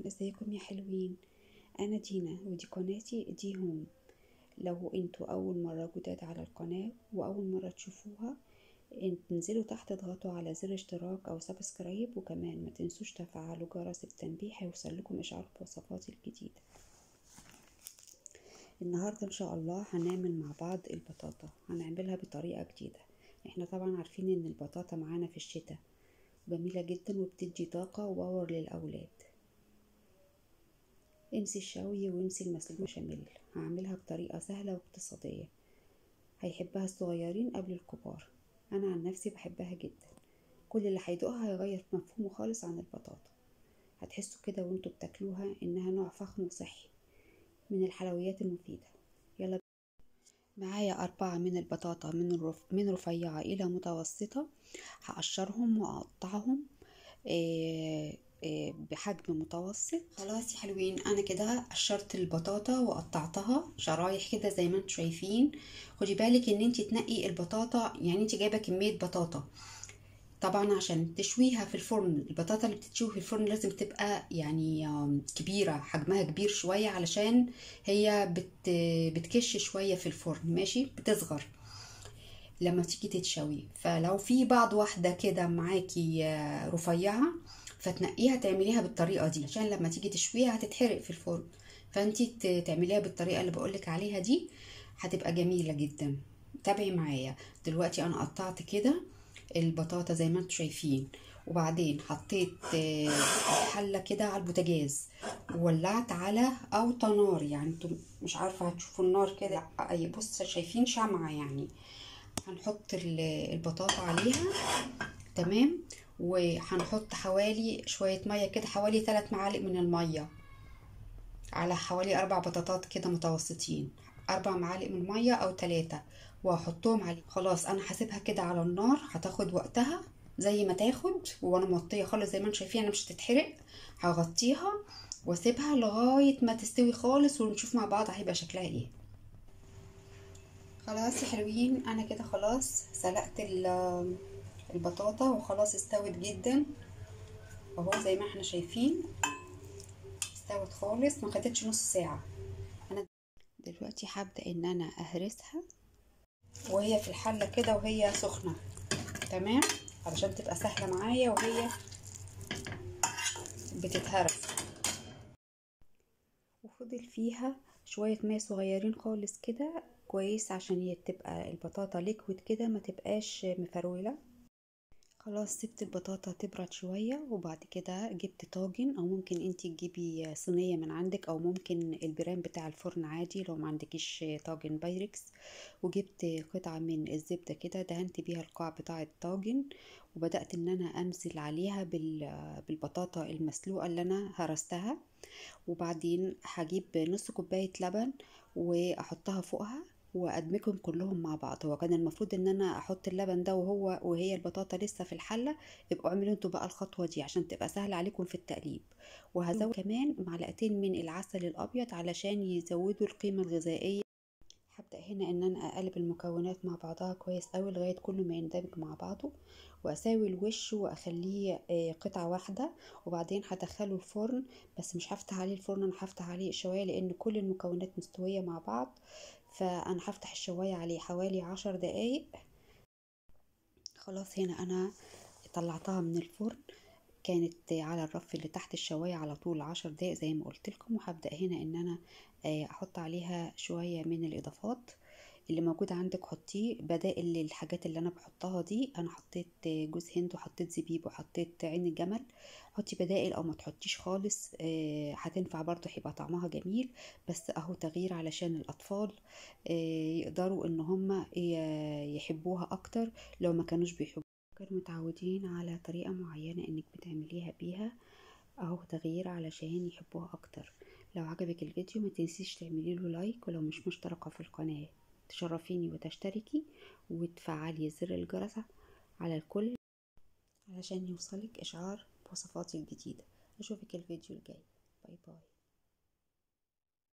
ازيكم يا حلوين؟ انا دينا ودي قناتي دي هوم. لو انتوا اول مره جداد على القناه واول مره تشوفوها، تنزلوا تحت اضغطوا على زر اشتراك او سبسكرايب، وكمان ما تنسوش تفعلوا جرس التنبيه هيوصل لكم اشعار بوصفاتي الجديده. النهارده ان شاء الله هنعمل مع بعض البطاطا، هنعملها بطريقه جديده. احنا طبعا عارفين ان البطاطا معانا في الشتاء جميله جدا وبتدي طاقه وباور للاولاد. انسي الشوي وانسي المسلوق بشاميل، هعملها بطريقة سهلة واقتصادية هيحبها الصغيرين قبل الكبار. انا عن نفسي بحبها جدا، كل اللي هيدوقها هيغير مفهومه خالص عن البطاطا. هتحسوا كده وانتوا بتاكلوها انها نوع فخم وصحي من الحلويات المفيدة. يلا معايا 4 من البطاطا من رفيعة الى متوسطة، هقشرهم واقطعهم بحجم متوسط. خلاص يا حلوين، انا كده قشرت البطاطا وقطعتها شرايح كده زي ما انتم شايفين. خدي بالك ان انت تنقي البطاطا، يعني انت جايبه كميه بطاطا طبعا عشان تشويها في الفرن. البطاطا اللي بتتشوي في الفرن لازم تبقى يعني كبيره، حجمها كبير شويه علشان هي بتكش شويه في الفرن، ماشي، بتصغر لما تيجي تتشوي. فلو في بعض واحدة كده معاكي رفيعة فتنقيها تعمليها بالطريقة دي عشان لما تيجي تشويها هتتحرق في الفرن. فانتي تعمليها بالطريقة اللي بقولك عليها دي، هتبقى جميلة جدا. تابعي معايا. دلوقتي انا قطعت كده البطاطا زي ما انتم شايفين، وبعدين حطيت الحله كده على البوتاجاز وولعت على اوطى نار، يعني انتم مش عارفه هتشوفوا النار كده، اي بص شايفين شمعه يعني. هنحط البطاطا عليها، تمام، وهنحط حوالي شوية مية كده، حوالي 3 معالق من المية على حوالي 4 بطاطات كده متوسطين، 4 معالق من المية او 3، وهحطهم عليه. خلاص انا هسيبها كده على النار، هتاخد وقتها زي ما تاخد، وانا موطيه خالص زي ما انتم شايفين، انا مش هتتحرق. هغطيها واسيبها لغايه ما تستوي خالص ونشوف مع بعض هيبقى شكلها ايه. خلاص يا حلوين، انا كده خلاص سلقت البطاطا وخلاص استوت جدا اهو زي ما احنا شايفين، استوت خالص ما خدتش نص ساعة. انا دلوقتي هبدأ ان انا اهرسها وهي في الحلة كده وهي سخنة، تمام، علشان تبقى سهلة معايا وهي بتتهرس. وفضل فيها شوية ماء صغيرين خالص كده كويس عشان هي تبقى البطاطا ليكويد كده ما تبقاش مفرولة. خلاص سبت البطاطا تبرد شوية، وبعد كده جبت طاجن، او ممكن انتي تجيبي صينية من عندك، او ممكن البرام بتاع الفرن عادي لو ما عندكيش طاجن بايركس. وجبت قطعة من الزبدة كده دهنت بيها القاع بتاع الطاجن، وبدأت ان انا انزل عليها بالبطاطا المسلوقة اللي انا هرستها. وبعدين هجيب نص كوباية لبن واحطها فوقها وادمجهم كلهم مع بعض. هو كان المفروض ان انا احط اللبن ده وهي البطاطا لسه في الحله، يبقوا اعملوا انتوا بقى الخطوه دي عشان تبقى سهله عليكم في التقليب. وهزود كمان معلقتين من العسل الابيض علشان يزودوا القيمه الغذائيه. هبدأ هنا ان انا اقلب المكونات مع بعضها كويس قوي لغاية كله ما يندمج مع بعضه، واساوي الوش واخليه قطعة واحدة. وبعدين هدخله الفرن، بس مش هفتح عليه الفرن، انا هفتح عليه الشواية لان كل المكونات مستوية مع بعض. فانا هفتح الشواية عليه حوالي 10 دقايق. خلاص هنا انا طلعتها من الفرن، كانت على الرف اللي تحت الشواية على طول 10 دقايق زي ما قلت لكم. وهبدأ هنا ان انا احط عليها شوية من الاضافات اللي موجود عندك، حطيه بدائل للحاجات اللي انا بحطها دي. انا حطيت جوز هند وحطيت زبيب وحطيت عين الجمل، حطي بدائل او ما تحطيش خالص، هتنفع برضو، هيبقى طعمها جميل. بس اهو تغيير علشان الاطفال يقدروا ان هم يحبوها اكتر لو ما كانوش بيحبوها. كانوا متعودين على طريقة معينة انك بتعمليها بيها، اهو تغيير علشان يحبوها اكتر. لو عجبك الفيديو ما تنسيش تعملي له لايك، ولو مش مشتركة في القناة تشرفيني وتشتركي وتفعلي زر الجرس على الكل علشان يوصلك اشعار بوصفاتي الجديدة. اشوفك الفيديو الجاي، باي باي.